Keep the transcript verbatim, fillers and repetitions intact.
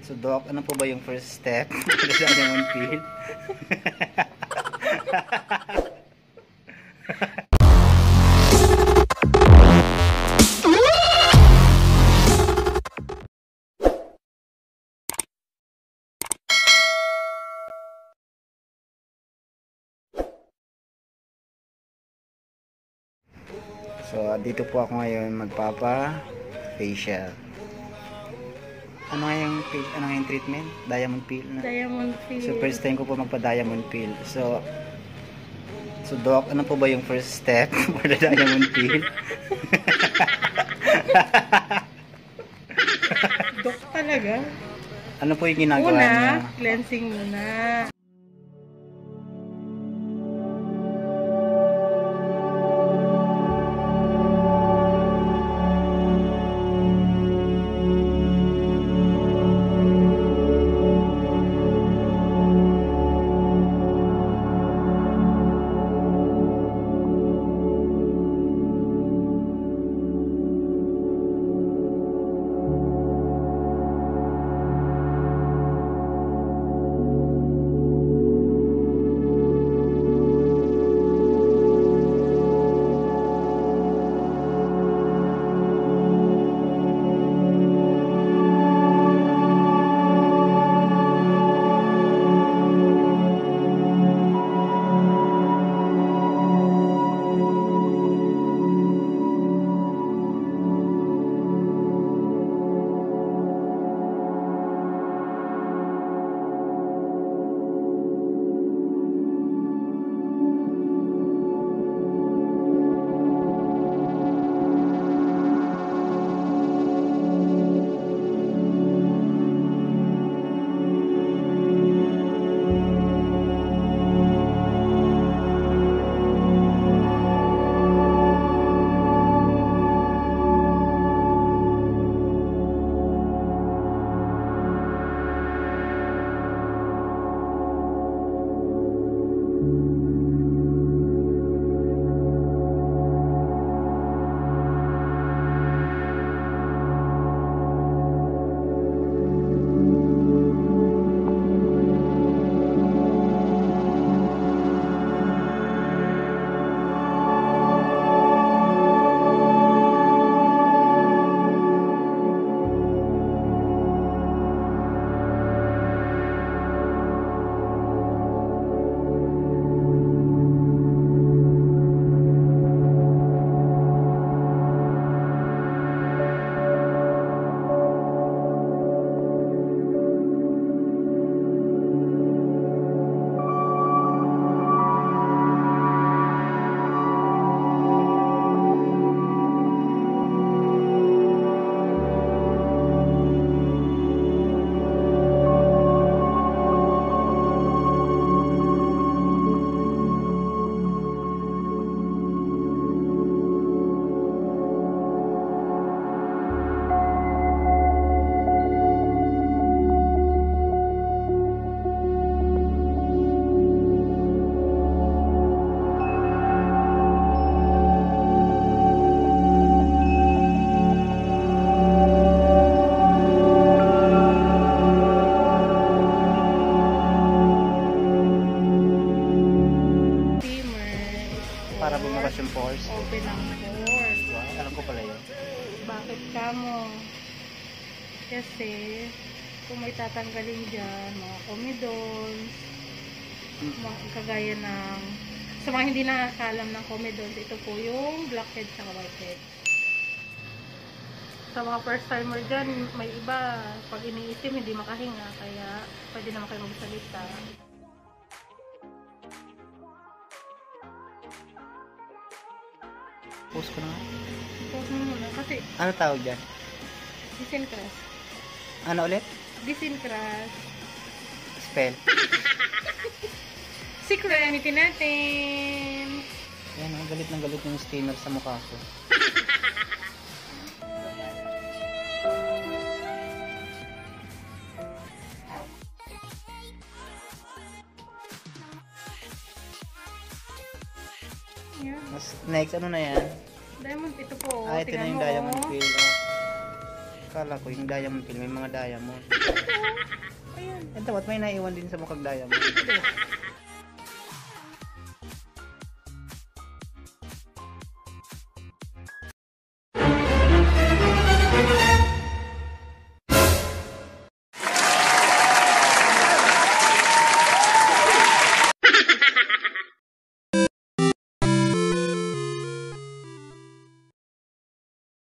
So Doc, ano po ba yung first step sa diamond peel? So dito po ako ngayon magpapa facial. Ano nga yung, ano nga yung treatment? Diamond peel na? Diamond peel. So first time ko po magpa-diamond peel. So, so Doc, ano po ba yung first step for the diamond peel? Doc talaga? Ano po yung ginagawa Una, niya? cleansing muna. Para bumukas yung pores. Open ang pores. Wow, alam ko pala yun. Bakit ka mo? Kasi, kung may tatanggalin dyan, mga comedons, Hmm. mga kagaya ng, sa mga hindi nakakalam ng comedons, ito po yung blackhead sa whitehead. Sa mga first timer dyan, may iba, pag iniisim, hindi makahinga, kaya pwede naman kayo magsalita. Post ko na nga. Post mo muna, kasi Ano tawag dyan? disintegrates. Ano ulit? Disintegrates. Spell. Secret gamitin natin. Ayan, ang galit ng galit yung steamer sa mukha ko. Yeah. Mas, next, ano na yan? Diamond, ito po. Ah, ito na Tingnan yung mo, diamond oh. peel. Oh. Kala ko yung diamond pill, may mga diamond. Ayan. Ito, ba't may naiwan din sa mukhang diamond? Ito.